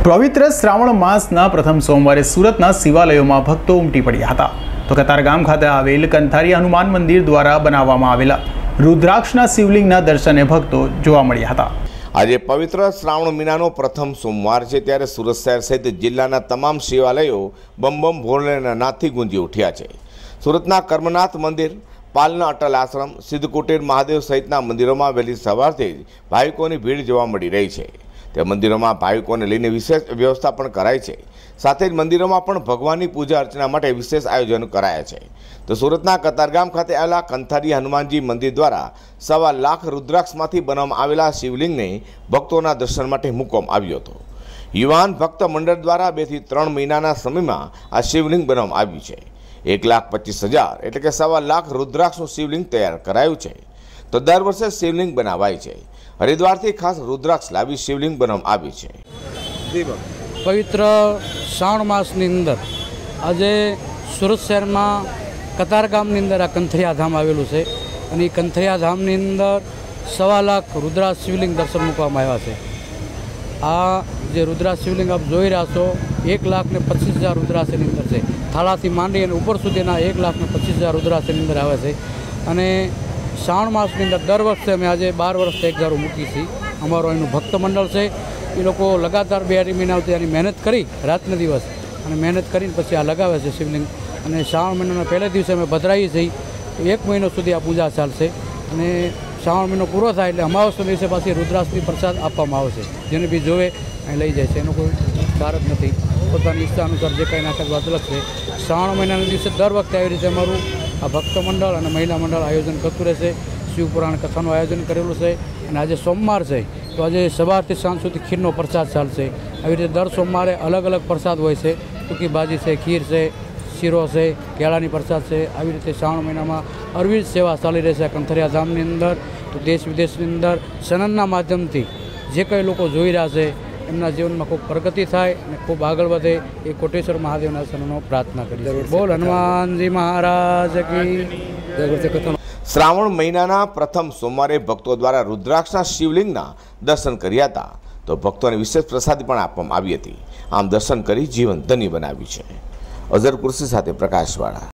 પવિત્ર શ્રાવણ માસના પ્રથમ સોમવારે સુરતના શિવાલયોમાં ભક્તો ઉમટી પડ્યા હતા. તો કતારગામ ખાતે આવેલ કંથારી હનુમાન મંદિર દ્વારા બનાવવામાં આવેલા રુદ્રાક્ષના શિવલિંગના દર્શને ભક્તો જોવા મળ્યા હતા. આજે પવિત્ર શ્રાવણ મહિનાનો પ્રથમ સોમવાર છે, ત્યારે સુરત શહેર સહિત જિલ્લાના તમામ શિવાલયો બમ બમ ભોલેના નાદથી ગુંજી ઉઠ્યા છે. સુરતના કર્મનાથ મંદિર, પાલના અટલ આશ્રમ, સિદ્ધકુટીર મહાદેવ સહિતના મંદિરોમાં વહેલી સવારથી જ ભાવિકોની ભીડ જોવા મળી રહી છે. તે મંદિરોમાં ભાવિકોને લઈને વિશેષ વ્યવસ્થા પણ કરાઈ છે. સાથે જ મંદિરોમાં પણ ભગવાનની પૂજા અર્ચના માટે વિશેષ આયોજન કરાયા છે. તો સુરતના કતારગામ ખાતે આવેલા કંથારી હનુમાનજી મંદિર દ્વારા 1.25 લાખ રુદ્રાક્ષમાંથી બનાવવામાં આવેલા શિવલિંગને ભક્તોના દર્શન માટે મૂકવામાં આવ્યો હતો. યુવાન ભક્ત મંડળ દ્વારા 2 થી 3 મહિનાના સમયમાં આ શિવલિંગ બનાવવામાં આવ્યું છે. 1,25,000 એટલે કે 1.25 લાખ રુદ્રાક્ષનું શિવલિંગ તૈયાર કરાયું છે. તો દર વર્ષે શિવલિંગ બનાવાય છે. હરિદ્વારથી ખાસ રુદ્રાક્ષ લાવી શિવલિંગ બનાવવામાં આવી છે. પવિત્ર શ્રાવણ માસની અંદર આજે સુરત શહેરમાં કતારગામની અંદર આ કંથરિયા ધામ આવેલું છે અને એ કંથરિયા ધામની અંદર 1.25 લાખ રુદ્રાક્ષ શિવલિંગ દર્શન મૂકવામાં આવ્યા છે. આ જે રુદ્રાક્ષ શિવલિંગ આપ જોઈ રહ્યા છો 1,25,000 રુદ્રાક્ષ એની અંદર છે. થાળાથી માંડી અને ઉપર સુધીના 1,25,000 રુદ્રાક્ષ એની અંદર આવે છે. અને શ્રાવણ માસની અંદર દર વર્ષે અમે આજે 12 વર્ષથી એક ધારું મૂકી છીએ. અમારો એનું ભક્ત મંડળ છે. એ લોકો લગાતાર 2 મહિનાથી આની મહેનત કરી રાતને દિવસ અને મહેનત કરીને પછી આ લગાવે છે શિવલિંગ. અને શ્રાવણ મહિનાના પહેલા દિવસે અમે ભદ્રાઈએ છીએ તો 1 મહિનો સુધી આ પૂજા ચાલશે. અને શ્રાવણ મહિનો પૂરો થાય એટલે અમાવસના દિવસે પાછી રુદ્રાક્ષની પ્રસાદ આપવામાં આવે છે. જેને બી જોવે અહીં લઈ જાય છે. એનો કોઈ કાર જ નથી. પોતાની ઈચ્છા અનુસાર જે કંઈ નાખે વાત અલગ છે. શ્રાવણ મહિનાના દિવસે દર વખતે આવી રીતે અમારું આ ભક્ત મંડળ અને મહિલા મંડળ આયોજન કરતું રહેશે. શિવપુરાણ કથાનું આયોજન કરેલું છે. અને આજે સોમવાર છે તો આજે સવારથી સાંજ સુધી ખીરનો પ્રસાદ ચાલશે. આવી રીતે દર સોમવારે અલગ અલગ પ્રસાદ હોય છે. સૂકી ભાજી છે, ખીર છે, શીરો છે, કેળાની પ્રસાદ છે. આવી રીતે શ્રાવણ મહિનામાં અરવિંદ સેવા ચાલી રહેશે કંથરિયા ધામની અંદર. તો દેશ વિદેશની અંદર ચેનલના માધ્યમથી જે કંઈ લોકો જોઈ રહ્યા છે એમના જીવનમાં ખૂબ પ્રગતિ થાય અને ખૂબ આગળ વધે એ કોટેશ્વર મહાદેવના શરણનો પ્રાર્થના કરી. બોલ હનુમાનજી મહારાજ કી. શ્રાવણ મહિનાના પ્રથમ સોમવારે ભક્તો દ્વારા રુદ્રાક્ષના શિવલિંગના દર્શન કર્યા હતા. તો ભક્તોને વિશેષ પ્રસાદી પણ આપવામાં આવી હતી. આમ દર્શન કરી જીવન ધન્ય બનાવ્યું છે. અઝર કુર્સી સાથે પ્રકાશવાળા.